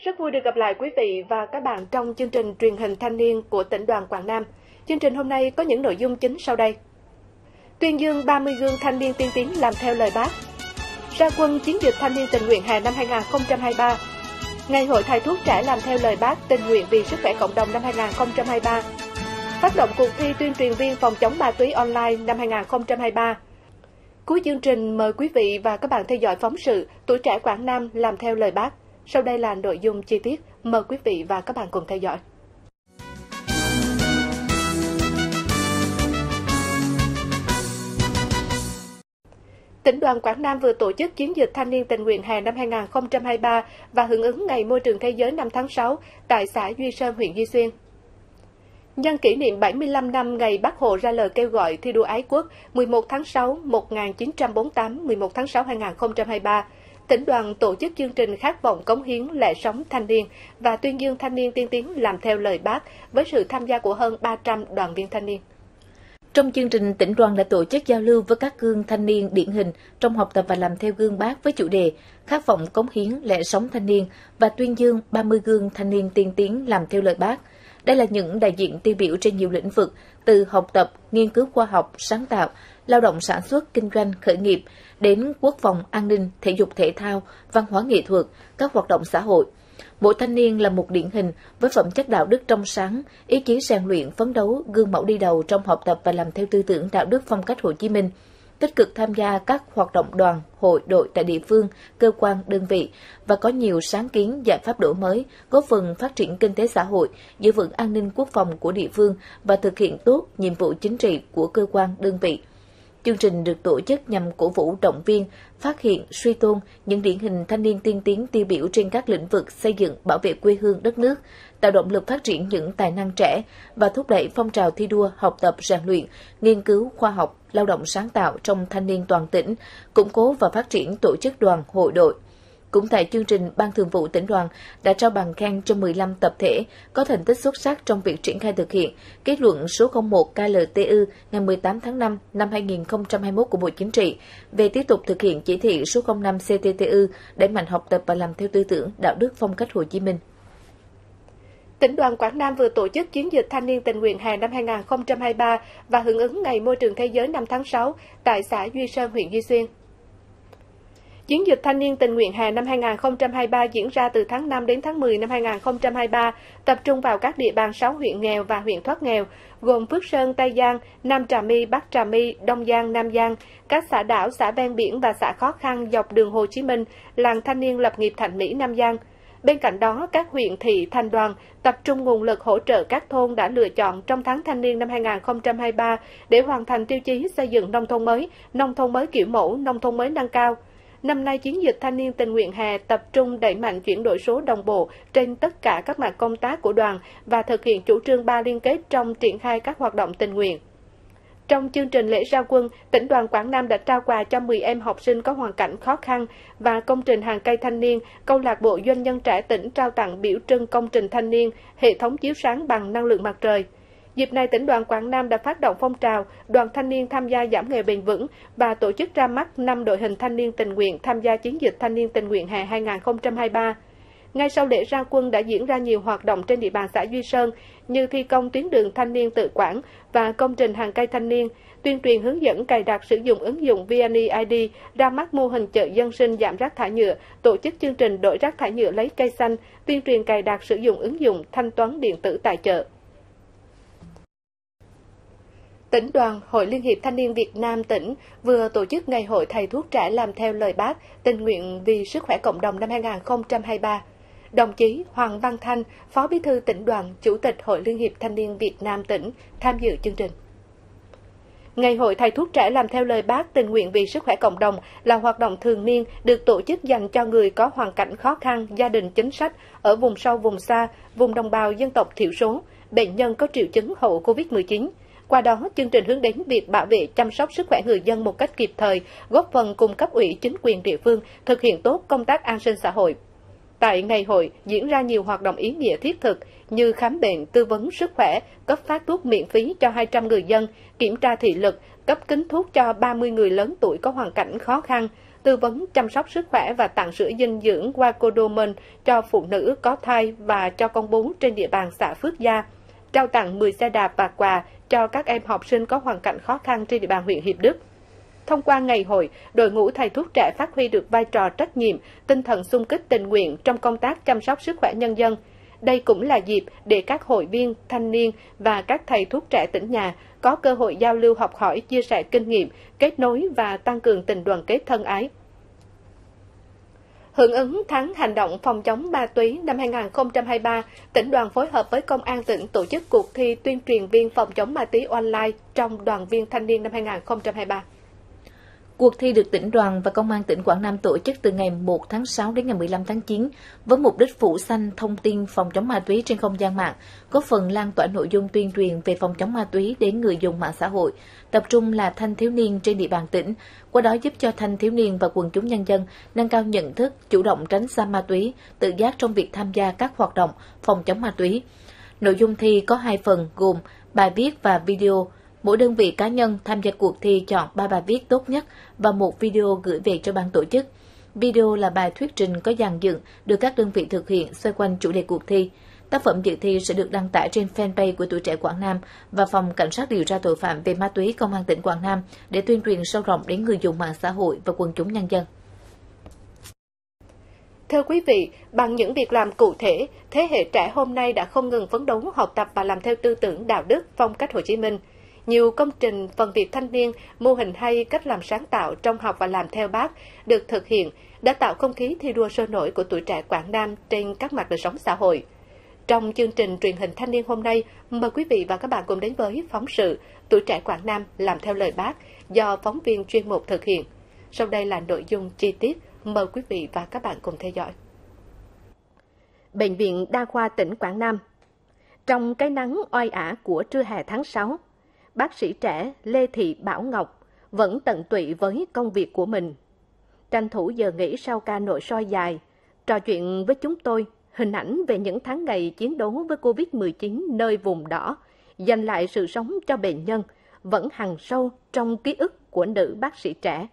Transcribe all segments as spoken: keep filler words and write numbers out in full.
Rất vui được gặp lại quý vị và các bạn trong chương trình truyền hình thanh niên của tỉnh đoàn Quảng Nam. Chương trình hôm nay có những nội dung chính sau đây. Tuyên dương ba mươi gương thanh niên tiên tiến làm theo lời Bác. Ra quân chiến dịch thanh niên tình nguyện hè năm hai nghìn không trăm hai mươi ba. Ngày hội thầy thuốc trẻ làm theo lời Bác tình nguyện vì sức khỏe cộng đồng năm hai nghìn không trăm hai mươi ba. Phát động cuộc thi tuyên truyền viên phòng chống ma túy online năm hai nghìn không trăm hai mươi ba. Cuối chương trình mời quý vị và các bạn theo dõi phóng sự Tuổi trẻ Quảng Nam làm theo lời Bác. Sau đây là nội dung chi tiết, mời quý vị và các bạn cùng theo dõi. Tỉnh đoàn Quảng Nam vừa tổ chức chiến dịch thanh niên tình nguyện hè năm hai nghìn không trăm hai mươi ba và hưởng ứng Ngày Môi trường Thế giới năm tháng sáu tại xã Duy Sơn, huyện Duy Xuyên. Nhân kỷ niệm bảy mươi lăm năm ngày Bác Hồ ra lời kêu gọi thi đua ái quốc mười một tháng sáu một nghìn chín trăm bốn mươi tám, mười một tháng sáu hai nghìn không trăm hai mươi ba, tỉnh đoàn tổ chức chương trình khát vọng cống hiến lẽ sống thanh niên và tuyên dương thanh niên tiên tiến làm theo lời Bác với sự tham gia của hơn ba trăm đoàn viên thanh niên. Trong chương trình, tỉnh đoàn đã tổ chức giao lưu với các gương thanh niên điển hình trong học tập và làm theo gương Bác với chủ đề khát vọng cống hiến lẽ sống thanh niên và tuyên dương ba mươi gương thanh niên tiên tiến làm theo lời Bác. Đây là những đại diện tiêu biểu trên nhiều lĩnh vực, từ học tập, nghiên cứu khoa học, sáng tạo, lao động sản xuất, kinh doanh, khởi nghiệp, đến quốc phòng, an ninh, thể dục thể thao, văn hóa nghệ thuật, các hoạt động xã hội. Mỗi thanh niên là một điển hình với phẩm chất đạo đức trong sáng, ý chí rèn luyện, phấn đấu, gương mẫu đi đầu trong học tập và làm theo tư tưởng đạo đức phong cách Hồ Chí Minh, tích cực tham gia các hoạt động đoàn, hội, đội tại địa phương, cơ quan, đơn vị và có nhiều sáng kiến, giải pháp đổi mới, góp phần phát triển kinh tế xã hội, giữ vững an ninh quốc phòng của địa phương và thực hiện tốt nhiệm vụ chính trị của cơ quan, đơn vị. Chương trình được tổ chức nhằm cổ vũ động viên, phát hiện, suy tôn những điển hình thanh niên tiên tiến tiêu biểu trên các lĩnh vực xây dựng, bảo vệ quê hương đất nước, tạo động lực phát triển những tài năng trẻ và thúc đẩy phong trào thi đua, học tập, rèn luyện, nghiên cứu, khoa học, lao động sáng tạo trong thanh niên toàn tỉnh, củng cố và phát triển tổ chức đoàn, hội đội. Cũng tại chương trình, Ban Thường vụ Tỉnh đoàn đã trao bằng khen cho mười lăm tập thể có thành tích xuất sắc trong việc triển khai thực hiện kết luận số không một K L T U ngày mười tám tháng năm năm hai nghìn không trăm hai mươi mốt của Bộ Chính trị về tiếp tục thực hiện chỉ thị số không năm C T T U đẩy mạnh học tập và làm theo tư tưởng đạo đức phong cách Hồ Chí Minh. Tỉnh đoàn Quảng Nam vừa tổ chức chiến dịch thanh niên tình nguyện hè năm hai nghìn không trăm hai mươi ba và hưởng ứng Ngày Môi trường Thế giới năm tháng sáu tại xã Duy Sơn, huyện Duy Xuyên. Chiến dịch thanh niên tình nguyện hè năm hai nghìn không trăm hai mươi ba diễn ra từ tháng năm đến tháng mười năm hai nghìn không trăm hai mươi ba, tập trung vào các địa bàn sáu huyện nghèo và huyện thoát nghèo, gồm Phước Sơn, Tây Giang, Nam Trà My, Bắc Trà My, Đông Giang, Nam Giang, các xã đảo, xã ven biển và xã khó khăn dọc đường Hồ Chí Minh, làng thanh niên lập nghiệp Thạnh Mỹ, Nam Giang. Bên cạnh đó, các huyện, thị, thành đoàn tập trung nguồn lực hỗ trợ các thôn đã lựa chọn trong tháng thanh niên năm hai nghìn không trăm hai mươi ba để hoàn thành tiêu chí xây dựng nông thôn mới, nông thôn mới kiểu mẫu, nông thôn mới nâng cao. Năm nay, chiến dịch thanh niên tình nguyện hè tập trung đẩy mạnh chuyển đổi số đồng bộ trên tất cả các mặt công tác của đoàn và thực hiện chủ trương ba liên kết trong triển khai các hoạt động tình nguyện. Trong chương trình lễ ra quân, tỉnh đoàn Quảng Nam đã trao quà cho mười em học sinh có hoàn cảnh khó khăn và công trình hàng cây thanh niên, câu lạc bộ doanh nhân trẻ tỉnh trao tặng biểu trưng công trình thanh niên, hệ thống chiếu sáng bằng năng lượng mặt trời. Dịp này, tỉnh đoàn Quảng Nam đã phát động phong trào đoàn thanh niên tham gia giảm nghèo bền vững và tổ chức ra mắt năm đội hình thanh niên tình nguyện tham gia chiến dịch thanh niên tình nguyện hè hai nghìn không trăm hai mươi ba. Ngay sau lễ ra quân đã diễn ra nhiều hoạt động trên địa bàn xã Duy Sơn như thi công tuyến đường thanh niên tự quản và công trình hàng cây thanh niên, tuyên truyền hướng dẫn cài đặt sử dụng ứng dụng V N E I D, ra mắt mô hình chợ dân sinh giảm rác thải nhựa, tổ chức chương trình đổi rác thải nhựa lấy cây xanh, tuyên truyền cài đặt sử dụng ứng dụng thanh toán điện tử tại chợ. Tỉnh đoàn, Hội Liên hiệp Thanh niên Việt Nam tỉnh vừa tổ chức Ngày hội thầy thuốc trẻ làm theo lời Bác tình nguyện vì sức khỏe cộng đồng năm hai nghìn không trăm hai mươi ba. Đồng chí Hoàng Văn Thanh, Phó Bí thư Tỉnh đoàn, Chủ tịch Hội Liên hiệp Thanh niên Việt Nam tỉnh tham dự chương trình. Ngày hội thầy thuốc trẻ làm theo lời Bác tình nguyện vì sức khỏe cộng đồng là hoạt động thường niên được tổ chức dành cho người có hoàn cảnh khó khăn, gia đình chính sách ở vùng sâu, vùng xa, vùng đồng bào dân tộc thiểu số, bệnh nhân có triệu chứng hậu Covid mười chín. Qua đó, chương trình hướng đến việc bảo vệ chăm sóc sức khỏe người dân một cách kịp thời, góp phần cùng cấp ủy chính quyền địa phương thực hiện tốt công tác an sinh xã hội. Tại ngày hội diễn ra nhiều hoạt động ý nghĩa thiết thực như khám bệnh, tư vấn sức khỏe, cấp phát thuốc miễn phí cho hai trăm người dân, kiểm tra thị lực, cấp kính thuốc cho ba mươi người lớn tuổi có hoàn cảnh khó khăn, tư vấn chăm sóc sức khỏe và tặng sữa dinh dưỡng Wacodomen cho phụ nữ có thai và cho con bú trên địa bàn xã Phước Gia, trao tặng mười xe đạp và quà cho các em học sinh có hoàn cảnh khó khăn trên địa bàn huyện Hiệp Đức. Thông qua ngày hội, đội ngũ thầy thuốc trẻ phát huy được vai trò trách nhiệm, tinh thần xung kích tình nguyện trong công tác chăm sóc sức khỏe nhân dân. Đây cũng là dịp để các hội viên, thanh niên và các thầy thuốc trẻ tỉnh nhà có cơ hội giao lưu học hỏi, chia sẻ kinh nghiệm, kết nối và tăng cường tình đoàn kết thân ái. Hưởng ứng tháng hành động phòng chống ma túy năm hai nghìn không trăm hai mươi ba, tỉnh đoàn phối hợp với Công an tỉnh tổ chức cuộc thi tuyên truyền viên phòng chống ma túy online trong đoàn viên thanh niên năm hai nghìn không trăm hai mươi ba. Cuộc thi được tỉnh đoàn và Công an tỉnh Quảng Nam tổ chức từ ngày một tháng sáu đến ngày mười lăm tháng chín với mục đích phủ xanh thông tin phòng chống ma túy trên không gian mạng, góp phần lan tỏa nội dung tuyên truyền về phòng chống ma túy đến người dùng mạng xã hội, tập trung là thanh thiếu niên trên địa bàn tỉnh, qua đó giúp cho thanh thiếu niên và quần chúng nhân dân nâng cao nhận thức, chủ động tránh xa ma túy, tự giác trong việc tham gia các hoạt động phòng chống ma túy. Nội dung thi có hai phần gồm bài viết và video. Mỗi đơn vị cá nhân tham gia cuộc thi chọn ba bài viết tốt nhất và một video gửi về cho ban tổ chức. Video là bài thuyết trình có dàn dựng được các đơn vị thực hiện xoay quanh chủ đề cuộc thi. Tác phẩm dự thi sẽ được đăng tải trên fanpage của Tuổi Trẻ Quảng Nam và Phòng Cảnh sát điều tra tội phạm về ma túy Công an tỉnh Quảng Nam để tuyên truyền sâu rộng đến người dùng mạng xã hội và quần chúng nhân dân. Thưa quý vị, bằng những việc làm cụ thể, thế hệ trẻ hôm nay đã không ngừng phấn đấu học tập và làm theo tư tưởng đạo đức, phong cách Hồ Chí Minh. Nhiều công trình, phần việc thanh niên, mô hình hay, cách làm sáng tạo trong học và làm theo Bác được thực hiện đã tạo không khí thi đua sôi nổi của tuổi trẻ Quảng Nam trên các mặt đời sống xã hội. Trong chương trình truyền hình thanh niên hôm nay, mời quý vị và các bạn cùng đến với phóng sự Tuổi trẻ Quảng Nam làm theo lời Bác do phóng viên chuyên mục thực hiện. Sau đây là nội dung chi tiết, mời quý vị và các bạn cùng theo dõi. Bệnh viện Đa khoa tỉnh Quảng Nam. Trong cái nắng oai ả của trưa hè tháng sáu, bác sĩ trẻ Lê Thị Bảo Ngọc vẫn tận tụy với công việc của mình. Tranh thủ giờ nghỉ sau ca nội soi dài, trò chuyện với chúng tôi hình ảnh về những tháng ngày chiến đấu với Covid mười chín nơi vùng đỏ, giành lại sự sống cho bệnh nhân, vẫn hằn sâu trong ký ức của nữ bác sĩ trẻ.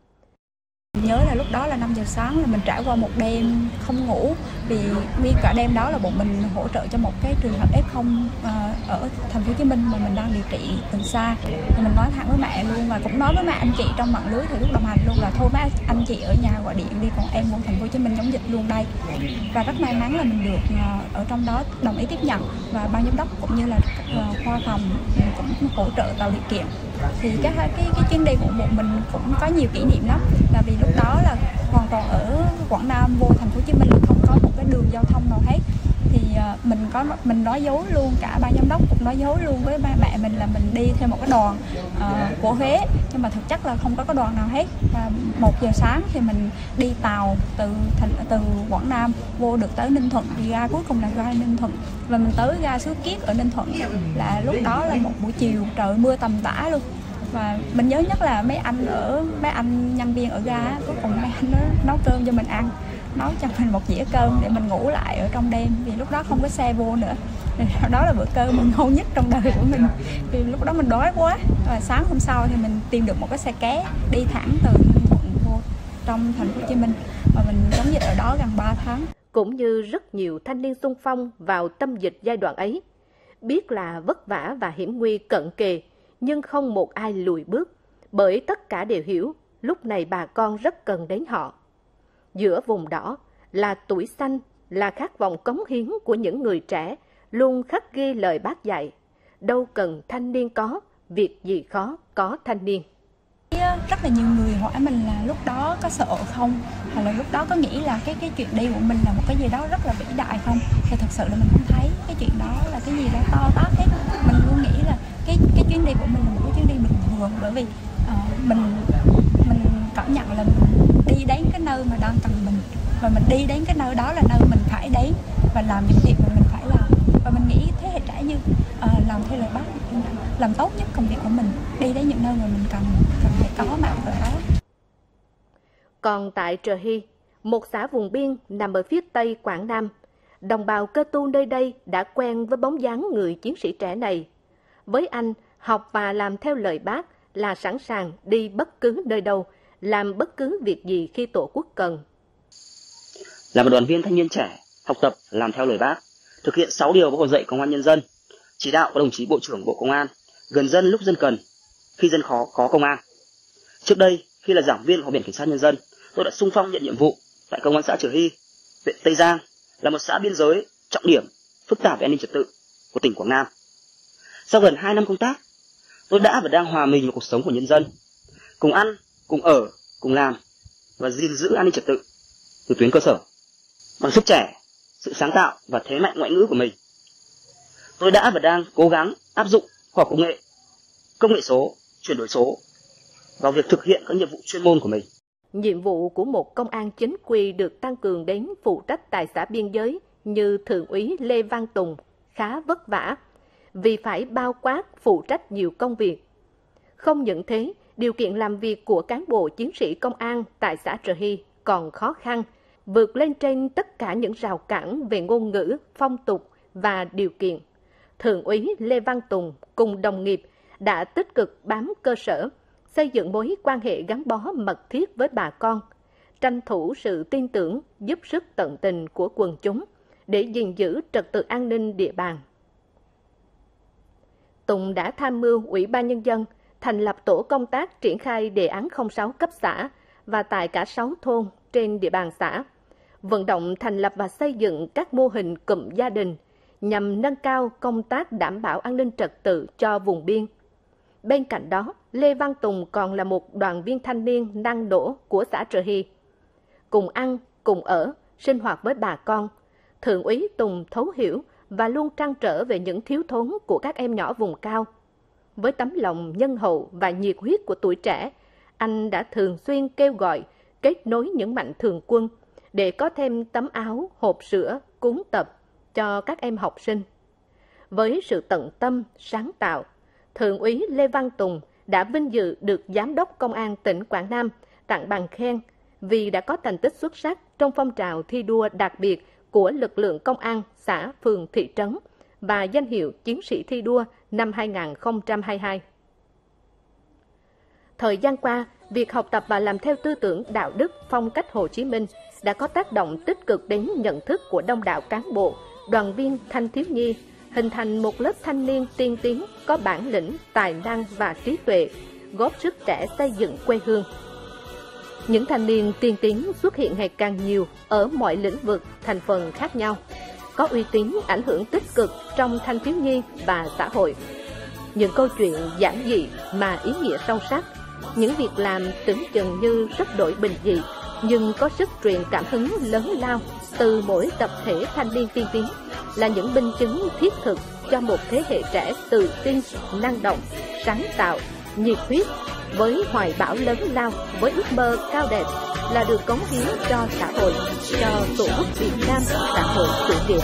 Nhớ là lúc đó là năm giờ sáng là mình trải qua một đêm không ngủ, vì nguyên cả đêm đó là bọn mình hỗ trợ cho một cái trường hợp ép không ở thành phố Hồ Chí Minh mà mình đang điều trị từ xa. Thì mình nói thẳng với mẹ luôn và cũng nói với mẹ anh chị trong mạng lưới thầy thuốc đồng hành luôn là thôi mấy anh chị ở nhà gọi điện đi, còn em vô thành phố Hồ Chí Minh chống dịch luôn đây. Và rất may mắn là mình được ở trong đó đồng ý tiếp nhận và ban giám đốc cũng như là khoa phòng cũng hỗ trợ tạo điều kiện. Thì cái cái cái chuyến đi của bọn mình cũng có nhiều kỷ niệm lắm, là vì lúc đó là hoàn toàn ở Quảng Nam vô thành phố Hồ Chí Minh là không có một cái đường giao thông nào hết. Thì uh, mình có mình nói dối luôn, cả ban giám đốc cũng nói dối luôn với ba mẹ mình là mình đi theo một cái đoàn uh, của Huế, nhưng mà thực chất là không có cái đoàn nào hết. Và một giờ sáng thì mình đi tàu từ thành từ Quảng Nam vô được tới Ninh Thuận, thì ga cuối cùng là ga Ninh Thuận, và mình tới ga Suối Kiết ở Ninh Thuận là lúc đó là một buổi chiều trời mưa tầm tã luôn. Và mình nhớ nhất là mấy anh ở mấy anh nhân viên ở ga, cuối cùng mấy anh nó nấu cơm cho mình ăn, nấu cho mình một dĩa cơm để mình ngủ lại ở trong đêm, vì lúc đó không có xe vô nữa. Đó là bữa cơm mình ngon nhất trong đời của mình, vì lúc đó mình đói quá. Và sáng hôm sau thì mình tìm được một cái xe ké đi thẳng từ Ninh Thuận vô trong thành phố Hồ Chí Minh, và mình chống dịch ở đó gần ba tháng. Cũng như rất nhiều thanh niên xung phong vào tâm dịch giai đoạn ấy, biết là vất vả và hiểm nguy cận kề, nhưng không một ai lùi bước, bởi tất cả đều hiểu lúc này bà con rất cần đến họ. Giữa vùng đỏ là tuổi xanh, là khát vọng cống hiến của những người trẻ, luôn khắc ghi lời Bác dạy: đâu cần thanh niên có, việc gì khó có thanh niên. Rất là nhiều người hỏi mình là lúc đó có sợ không, hoặc là lúc đó có nghĩ là cái cái chuyện đi của mình là một cái gì đó rất là vĩ đại không. Thì thật sự là mình không thấy cái chuyện đó là cái gì đó to tát hết. Mình luôn nghĩ là cái cái chuyến đi của mình là một cái chuyến đi bình thường, bởi vì uh, mình mình cảm nhận là mình đi đến cái nơi mà đang cần mình, và mình đi đến cái nơi đó là nơi mình phải đến và làm những việc mà mình phải làm. Và mình nghĩ thế hệ trẻ như uh, làm theo lời Bác, làm tốt nhất công việc của mình, đi đến những nơi mà mình cần cần phải có mặt ở đó. Còn tại Trờ Hy, một xã vùng biên nằm ở phía tây Quảng Nam, đồng bào Cơ Tu nơi đây đã quen với bóng dáng người chiến sĩ trẻ này. Với anh, học và làm theo lời Bác là sẵn sàng đi bất cứ nơi đâu, làm bất cứ việc gì khi Tổ quốc cần. Là một đoàn viên thanh niên trẻ, học tập làm theo lời Bác, thực hiện sáu điều Bác Hồ dạy Công an Nhân dân, chỉ đạo các đồng chí Bộ trưởng Bộ Công an, gần dân lúc dân cần, khi dân khó có công an. Trước đây, khi là giảng viên của Học viện Cảnh sát Nhân dân, tôi đã xung phong nhận nhiệm vụ tại Công an xã Trở Hy, huyện Tây Giang, là một xã biên giới trọng điểm, phức tạp về an ninh trật tự của tỉnh Quảng Nam. Sau gần hai năm công tác, tôi đã và đang hòa mình vào cuộc sống của nhân dân, cùng ăn, cùng ở, cùng làm và gìn giữ an ninh trật tự từ tuyến cơ sở. Bằng sức trẻ, sự sáng tạo và thế mạnh ngoại ngữ của mình, tôi đã và đang cố gắng áp dụng khoa học công nghệ, công nghệ số, chuyển đổi số vào việc thực hiện các nhiệm vụ chuyên môn của mình. Nhiệm vụ của một công an chính quy được tăng cường đến phụ trách tại xã biên giới như Thượng úy Lê Văn Tùng khá vất vả vì phải bao quát phụ trách nhiều công việc. Không những thế, điều kiện làm việc của cán bộ chiến sĩ công an tại xã Trở Hy còn khó khăn, vượt lên trên tất cả những rào cản về ngôn ngữ, phong tục và điều kiện. Thượng úy Lê Văn Tùng cùng đồng nghiệp đã tích cực bám cơ sở, xây dựng mối quan hệ gắn bó mật thiết với bà con, tranh thủ sự tin tưởng, giúp sức tận tình của quần chúng để gìn giữ trật tự an ninh địa bàn. Tùng đã tham mưu Ủy ban Nhân dân thành lập tổ công tác triển khai đề án không sáu cấp xã và tại cả sáu thôn trên địa bàn xã, vận động thành lập và xây dựng các mô hình cụm gia đình nhằm nâng cao công tác đảm bảo an ninh trật tự cho vùng biên. Bên cạnh đó, Lê Văn Tùng còn là một đoàn viên thanh niên năng nổ của xã Trở Hy. Cùng ăn, cùng ở, sinh hoạt với bà con, Thượng úy Tùng thấu hiểu và luôn trăn trở về những thiếu thốn của các em nhỏ vùng cao. Với tấm lòng nhân hậu và nhiệt huyết của tuổi trẻ, anh đã thường xuyên kêu gọi kết nối những mạnh thường quân để có thêm tấm áo, hộp sữa, cuốn tập cho các em học sinh. Với sự tận tâm, sáng tạo, Thượng úy Lê Văn Tùng đã vinh dự được Giám đốc Công an tỉnh Quảng Nam tặng bằng khen vì đã có thành tích xuất sắc trong phong trào thi đua đặc biệt của lực lượng công an xã, phường, thị trấn và danh hiệu Chiến sĩ thi đua năm hai nghìn không trăm hai mươi hai. Thời gian qua, việc học tập và làm theo tư tưởng đạo đức phong cách Hồ Chí Minh đã có tác động tích cực đến nhận thức của đông đảo cán bộ, đoàn viên, thanh thiếu nhi, hình thành một lớp thanh niên tiên tiến có bản lĩnh, tài năng và trí tuệ, góp sức trẻ xây dựng quê hương. Những thanh niên tiên tiến xuất hiện ngày càng nhiều ở mọi lĩnh vực, thành phần khác nhau, có uy tín, ảnh hưởng tích cực trong thanh thiếu nhi và xã hội. Những câu chuyện giản dị mà ý nghĩa sâu sắc, những việc làm tưởng chừng như rất đổi bình dị, nhưng có sức truyền cảm hứng lớn lao từ mỗi tập thể thanh niên tiên tiến, là những minh chứng thiết thực cho một thế hệ trẻ tự tin, năng động, sáng tạo, nhiệt huyết, với hoài bão lớn lao, với ước mơ cao đẹp là được cống hiến cho xã hội, cho Tổ quốc Việt Nam, xã hội chủ nghĩa.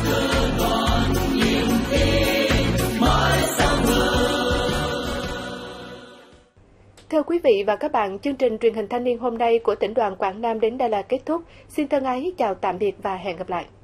Thưa quý vị và các bạn, chương trình truyền hình thanh niên hôm nay của tỉnh đoàn Quảng Nam đến đây là kết thúc. Xin thân ái chào tạm biệt và hẹn gặp lại.